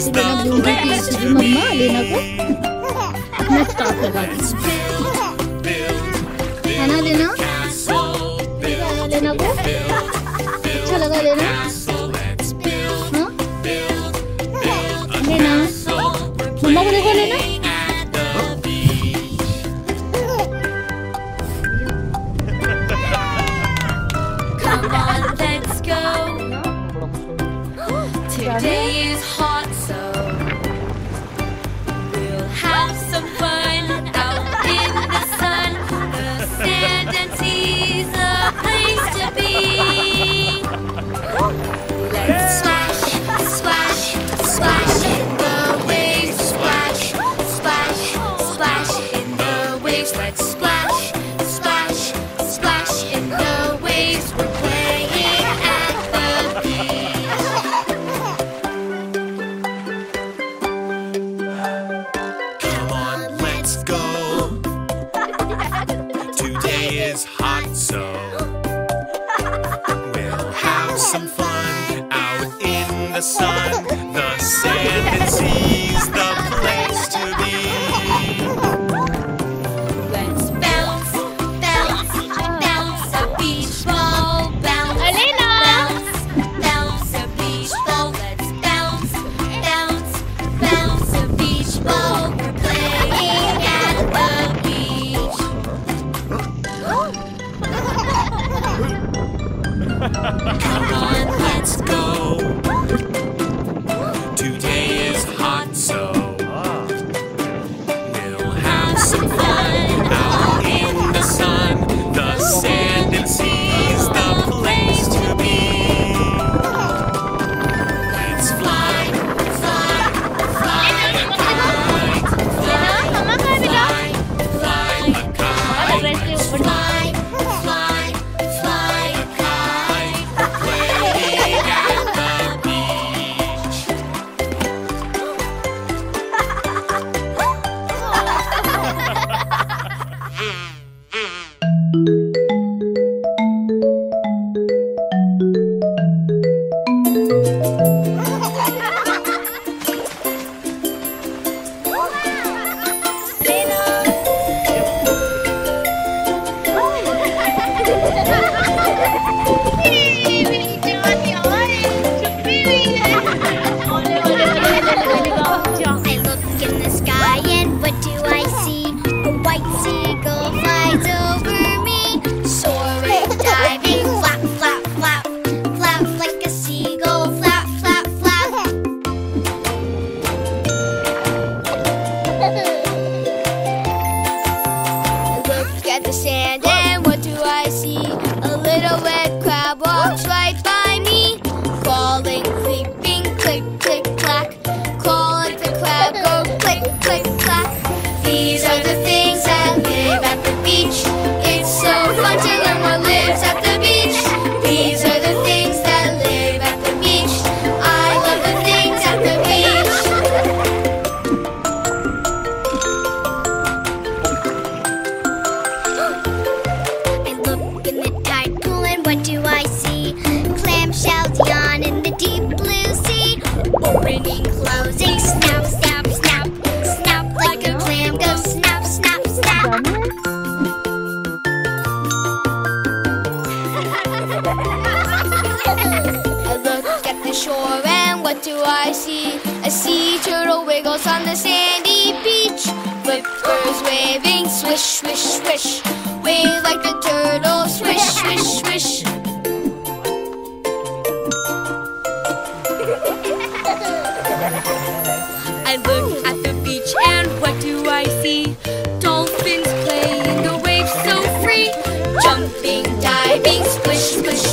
sees the place to be. अपना start लगा खाना देना लेना को अच्छा लगा लेना हाँ लेना मम्मा को देखो लेना Come on, let's go. Today is hot, so we'll have some fun out in the sun. The sand and sea's a place to be. Let's splash, splash, splash in the waves. Splash, splash, splash in the waves. Let's splash, splash, splash in the waves. We're playing at the beach. Come on, let's go. Today is hot, so we'll have some fun out in the sun. The sand and sea's the place to be. Let's bounce, bounce, bounce a beach ball. Bounce, bounce, bounce a beach ball. Let's bounce, bounce, bounce a beach ball. We're playing at the beach. Come on, let's go. Today is hot, so we'll have some fun out in the sun. The sand and sea's the place to be. Let's fly, fly, fly a kite. Fly, fly, fly a kite. Fly, fly, fly a kite. Playing at the beach. I look in the sky and what do I see? A white seagull flies over me. Soaring, diving, flap, flap, flap. Flap like a seagull, flap, flap, flap. I look at the sand and what do I see? A little red crab walks right by me. Crawling, creeping, click, click, clack. Crawl like the crab, go click, click, clack. These are the things that live at the beach. It's so fun to learn what lives at the beach. These are the things that live at the beach. I love the things at the beach. I look in the tide pool and what do I see? Clamshells yawn in the deep blue sea. Opening, closing, snap, snap, snap. Snap like a clam, go snap, snap, snap. I look at the shore and what do I see? A sea turtle wiggles on the sandy beach. Flippers waving, swish, swish, swish. Wave like the turtle, swish, swish, swish. I look at the beach and what do I see? Dolphins play in the waves so free. Jumping, diving, splish, splish,